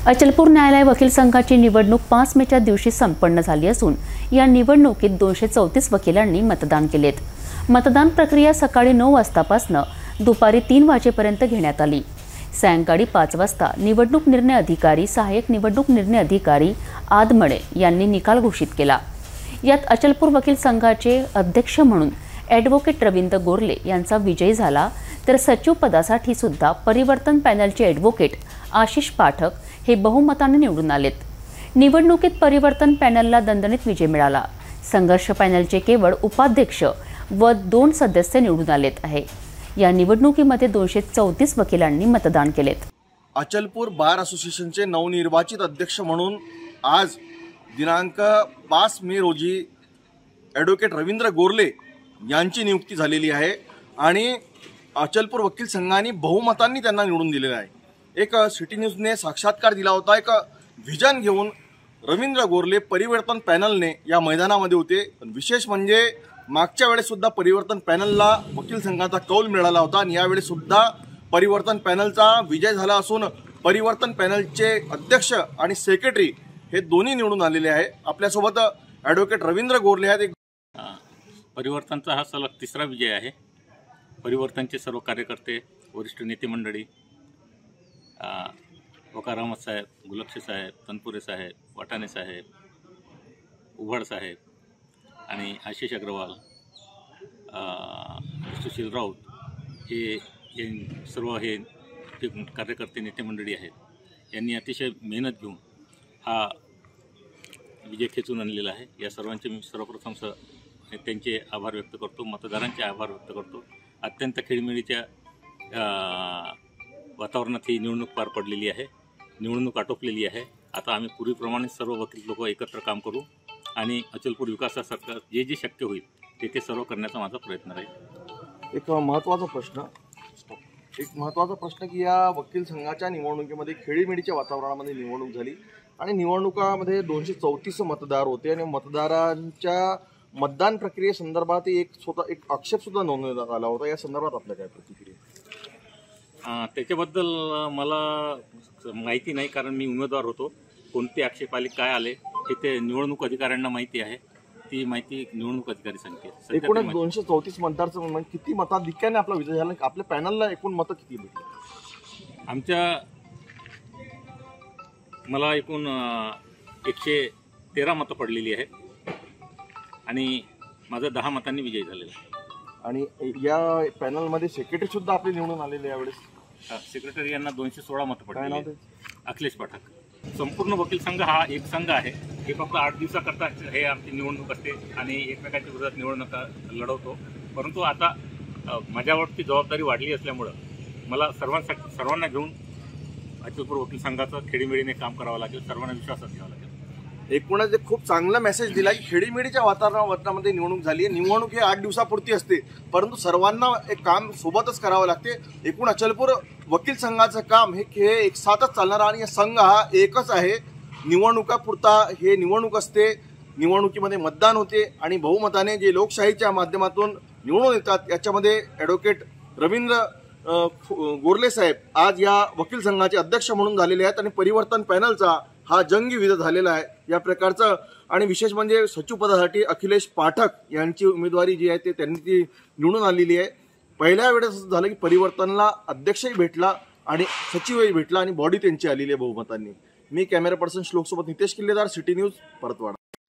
अचलपूर न्यायालय वकील संघाची निवडणूक 5 मेच्या दिवशी संपन्न झाली असून या निवडणुकीत 234 वकिलांनी मतदान केलेत। मतदान प्रक्रिया सकाळी 9 वाजतापासून दुपारी 3 वाजेपर्यंत घेण्यात आली। सायंकाळी 5 वाजता निवडणूक निर्णय अधिकारी सहाय्यक निवडणूक निर्णय अधिकारी आदमणे यांनी निकाल घोषित केला। यात अचलपूर वकील संघाचे अध्यक्ष म्हणून ॲडव्होकेट रवींद्र गोरले यांचा विजय झाला, तर सचिव पदासाठी सुद्धा परिवर्तन पॅनलचे ॲडव्होकेट आशिष पाठक हे बहुमताने निवडून आलेत। निवडणुकीत परिवर्तन पॅनलला दणदणीत विजय मिळाला। संघर्ष पॅनलचे केवळ उपाध्यक्ष व 2 सदस्य निवडून आलेत आहे। या निवडणुकीमध्ये 234 वकिलांनी मतदान केलेत। अचलपूर बार असोसिएशनचे नवनिर्वाचित अध्यक्ष म्हणून आज दिनांक 5 मे रोजी ॲडव्होकेट रवींद्र गोरले यांची नियुक्ती झालेली आहे आणि अचलपूर वकील संघाने बहुमतांनी त्यांना निवडून दिलेलं आहे। एक सिटी न्यूजने साक्षात्कार दिला होता। एक व्हिजन घेऊन रवींद्र गोरले परिवर्तन पॅनलने या मैदानामध्ये होते। विशेष म्हणजे मागच्या वेळेस सुद्धा परिवर्तन पॅनलला वकील संघाचा कौल मिळाला होता आणि यावेळेस सुद्धा परिवर्तन पॅनलचा विजय झाला असून परिवर्तन पॅनलचे अध्यक्ष आणि सेक्रेटरी हे दोन्ही निवडून आलेले आहे। आपल्यासोबत ॲडव्होकेट रवींद्र गोरले आहेत। परिवर्तनचा हा सलग 3रा विजय आहे। परिवर्तनचे सर्व कार्यकर्ते, वरिष्ठ नेते मंडळी, वकार अहमद साहेब, गुलक्ष साहेब, तनपुरे साहेब, वाटाणे साहेब, उभड साहेब आणि आशिष अग्रवाल, सुशील राऊत हे सर्व हे कार्यकर्ते नेते मंडळी आहेत। यांनी अतिशय मेहनत घेऊन हा विजय खेचून आणलेला आहे। या सर्वांचे मी सर्वप्रथम त्यांचे आभार व्यक्त करतो, मतदारांचे आभार व्यक्त करतो। अत्यंत खेळीमेळीच्या वातावरणात ही निवडणूक पार पडलेली आहे। निवडणूक आटोपलेली आहे। आता आम्ही पूर्वीप्रमाणे सर्व वकील लोक एकत्र काम करू आणि अचलपूर विकासासारखं जे जे शक्य होईल ते सर्व करण्याचा माझा प्रयत्न राहील। एक महत्त्वाचा प्रश्न की या वकील संघाच्या निवडणुकीमध्ये खेळीमेळीच्या वातावरणामध्ये निवडणूक झाली आणि निवडणुकामध्ये 234 मतदार होते आणि मतदारांच्या मतदान प्रक्रियेसंदर्भात एक आक्षेप सुद्धा नोंदवण्यात आला होता। या संदर्भात आपल्या काय प्रतिक्रिया? त्याच्याबद्दल मला माहिती नाही, कारण मी उमेदवार होतो। कोणते आक्षेप आले, काय आले हे ते निवडणूक अधिकाऱ्यांना माहिती आहे। ती माहिती निवडणूक अधिकारी सांगते। एकूण 234 मतदारचं म्हणजे किती मताधिक्याने आपला विजय झाला? आपल्या पॅनलला एकूण मतं किती भेटली? मला एकूण 113 मतं पडलेली आहेत आणि माझा 10 मतांनी विजय झालेला आहे। आणि या पॅनलमध्ये सेक्रेटरी सुद्धा आपले निवडून आलेले यावेळेस? सेक्रेटरी यांना 216 मतं पडली। अखिलेश पाठक। संपूर्ण वकील संघ हा एक संघ आहे। हे फक्त 8 दिवसाकरता हे आमची निवडणूक असते आणि एकमेकांच्या विरोधात निवडणुका लढवतो। परंतु आता माझ्यावरची जबाबदारी वाढली असल्यामुळं मला सर्वांना घेऊन अचलपूर वकील संघाचं खेडीमेळीने काम करावं लागेल, सर्वांना विश्वासात घ्यावं लागेल। एकूणच एक खूप चांगला मेसेज दिला की खेडीमेळीच्या वातावरणामध्ये निवडणूक झाली आहे। निवडणूक हे 8 दिवसापुरती असते, परंतु सर्वांना एक काम सोबतच करावं लागते। एकूण अचलपूर वकील संघाचं काम हे एक साथच चालणार आणि संघ हा एकच आहे। निवडणुकापुरता हे निवडणूक असते, निवडणुकीमध्ये मतदान होते आणि बहुमताने जे लोकशाहीच्या माध्यमातून निवडून येतात याच्यामध्ये ॲडव्होकेट रवींद्र गोरले साहेब आज या वकील संघाचे अध्यक्ष म्हणून झालेले आहेत आणि परिवर्तन पॅनलचा हा जंगी विजय झालेला आहे या प्रकारचं। आणि विशेष म्हणजे सचिव पदासाठी अखिलेश पाठक यांची उमेदवारी जी आहे ते त्यांनी ती निवडून आलेली आहे। पहिल्या वेळेस असं झालं की परिवर्तनला अध्यक्षही भेटला आणि सचिवही भेटला आणि बॉडी त्यांची आलेली आहे बहुमतांनी। मी कॅमेरा पर्सन श्लोकसोबत नितेश किल्लेदार, सिटी न्यूज, परतवाडा।